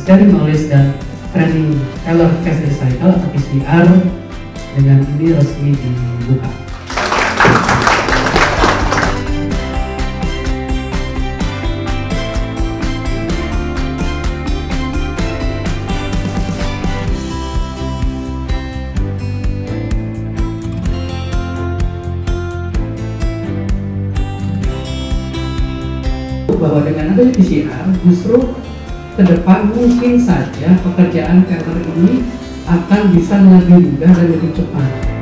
sharing knowledge dan training teller cash recycle atau TCR dengan ini resmi dibuka. Bahwa dengan adanya TCR justru ke depan mungkin saja pekerjaan teller ini akan bisa lebih mudah dan lebih cepat.